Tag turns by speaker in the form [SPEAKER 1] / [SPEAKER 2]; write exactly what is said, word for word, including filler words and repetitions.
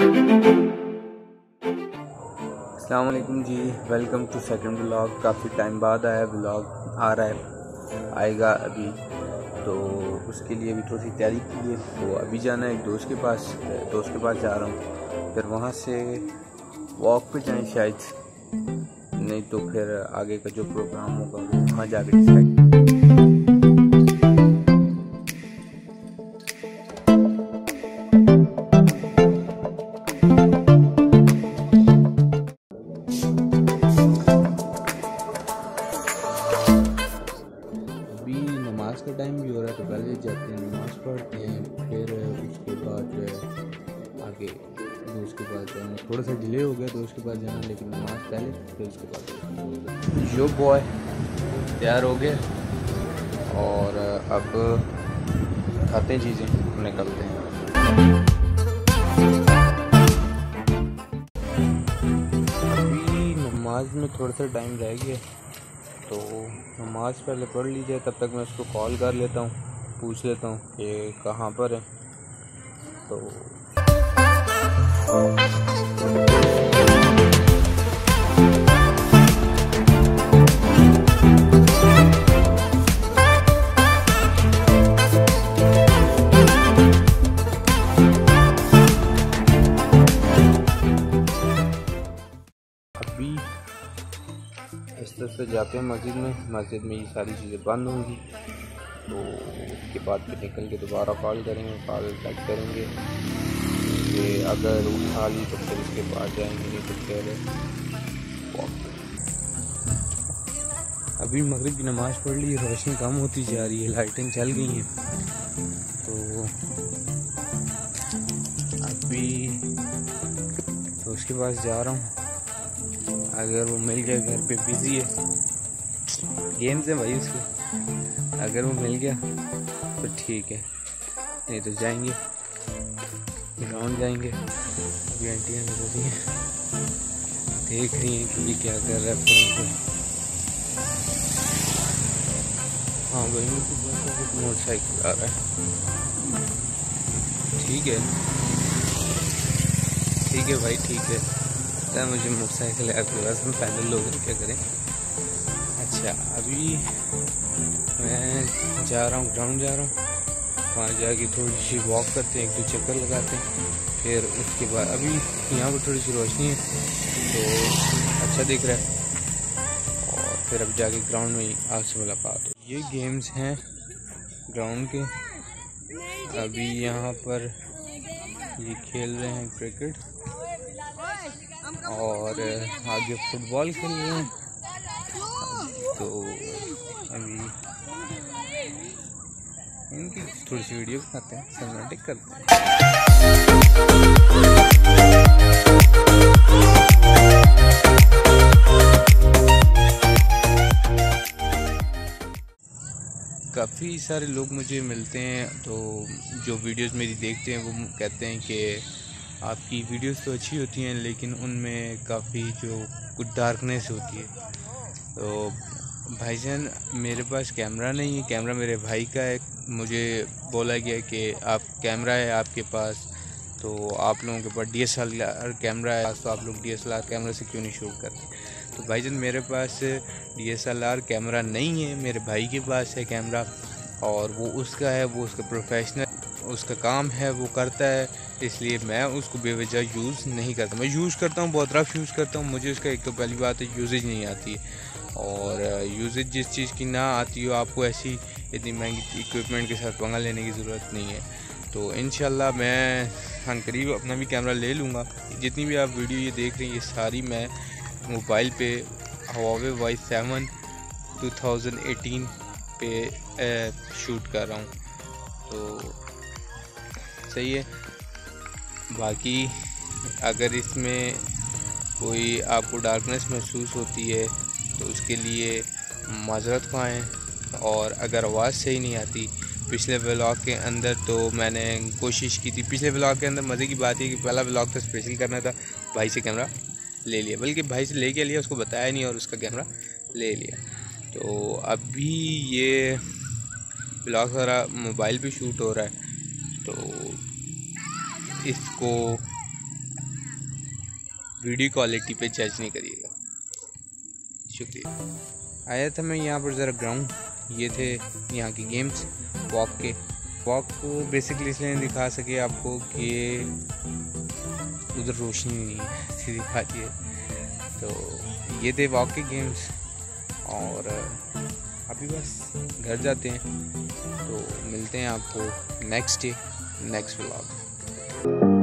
[SPEAKER 1] अस्सलाम वालेकुम जी, वेलकम टू सेकंड व्लॉग। काफ़ी टाइम बाद आया व्लॉग, आ रहा है आएगा अभी, तो उसके लिए अभी थोड़ी सी तैयारी की है। तो अभी जाना है एक दोस्त के पास, दोस्त के पास जा रहा हूँ, फिर वहाँ से वॉक पे जाएं शायद, नहीं तो फिर आगे का जो प्रोग्राम होगा वो वहाँ जाके डिसाइड। नमाज का टाइम भी हो रहा है, तो पहले जाते हैं नमाज़ पढ़ते हैं, फिर उसके बाद आगे दोस्त के पास जाना। थोड़ा सा डिले हो गया दोस्त के पास जाना, लेकिन नमाज पहले फिर उसके बाद जो बॉय तैयार हो गया और अब खाते हैं चीज़ें, निकलते हैं। अभी नमाज में थोड़ा सा टाइम रह गया, तो नमाज पहले पढ़ लीजिए, तब तक मैं उसको कॉल कर लेता हूँ, पूछ लेता हूँ कि कहाँ पर है। तो अभी इस तरह से जाते हैं मस्जिद में। मस्जिद में ये सारी चीज़ें बंद होंगी, तो उसके बाद फिर निकल के दोबारा कॉल करेंगे, कॉल बैक करेंगे कि अगर उठा ली तो फिर उसके बाद जाएंगे, नहीं तो फिर वॉक। अभी मगरिब की नमाज़ पढ़ ली, रोशनी कम होती जा रही है, लाइटें चल गई हैं, तो अभी तो उसके पास जा रहा हूँ। अगर वो मिल गया, घर पे बिजी है, गेम्स है भाई उसके, अगर वो मिल गया तो ठीक है, नहीं तो जाएंगे ग्राउंड जाएंगे। अभी आंटियाँ हो रही हैं, देख रही हैं कि ये क्या कर रहा है फोन पे। हाँ भाई, मुझे मोटरसाइकिल आ रहा है, ठीक है ठीक है भाई ठीक है, पता है मुझे मोटरसाइकिल है आपके पास, हम पैदल लोग हैं, क्या करें। अच्छा, अभी मैं जा रहा हूँ ग्राउंड जा रहा हूँ, वहाँ जाके थोड़ी सी वॉक करते हैं, एक दो चक्कर लगाते हैं, फिर उसके बाद अभी यहाँ पर थोड़ी सी रोशनी है तो अच्छा दिख रहा है, और फिर अब जाके ग्राउंड में आपसे मुलाकात हो। ये गेम्स हैं ग्राउंड के। अभी यहाँ पर ये खेल रहे हैं क्रिकेट और आगे फुटबॉल खेल रहे हैं, तो अभी इनकी थोड़ी सी वीडियो बनाते हैं, सिनेमैटिक करते हैं। काफ़ी सारे लोग मुझे मिलते हैं, तो जो वीडियोस मेरी देखते हैं वो कहते हैं कि आपकी वीडियोस तो अच्छी होती हैं, लेकिन उनमें काफ़ी जो कुछ डार्कनेस होती है। तो भाईजान, मेरे पास कैमरा नहीं है, कैमरा मेरे भाई का है। मुझे बोला गया कि आप कैमरा है आपके पास, तो आप लोगों के पास D S L R camera है, तो आप लोग D S L R camera से क्यों नहीं शूट करते। तो भाईजान, मेरे पास D S L R camera नहीं है, मेरे भाई के पास है कैमरा, और वो उसका है, वो उसका प्रोफेशनल उसका काम है, वो करता है, इसलिए मैं उसको बेवजह यूज़ नहीं करता। मैं यूज़ करता हूँ, बहुत रफ यूज़ करता हूँ, मुझे उसका एक तो पहली बात है यूजेज नहीं आती है, और यूजेज जिस चीज़ की ना आती हो, आपको ऐसी इतनी महंगी इक्विपमेंट के साथ पंगा लेने की ज़रूरत नहीं है। तो इंशाल्लाह मैं अनकरीब अपना भी कैमरा ले लूँगा। जितनी भी आप वीडियो ये देख रही हैं, ये सारी मैं मोबाइल पे Huawei Y seven two thousand eighteen पे शूट कर रहा हूँ, तो सही है। बाकी अगर इसमें कोई आपको डार्कनेस महसूस होती है तो उसके लिए माजरत ख्वाएं, और अगर आवाज़ सही नहीं आती, पिछले व्लॉग के अंदर तो मैंने कोशिश की थी, पिछले व्लॉग के अंदर मज़े की बात है कि पहला व्लॉग तो स्पेशल करना था, भाई से कैमरा ले लिया, बल्कि भाई से लेके लिया, उसको बताया नहीं और उसका कैमरा ले लिया। तो अभी ये व्लॉग सारा मोबाइल पे शूट हो रहा है, तो इसको वीडियो क्वालिटी पे जज नहीं करिएगा। शुक्रिया। आया था मैं यहाँ पर ज़रा ग्राउंड, ये थे यहाँ की गेम्स वॉक के। वॉक को बेसिकली इसलिए नहीं दिखा सके आपको कि उधर रोशनी नहीं है, सीधी बात ये। तो ये थे वॉक के गेम्स और अभी बस घर जाते हैं, तो मिलते हैं आपको नेक्स्ट डे नेक्स्ट व्लॉग।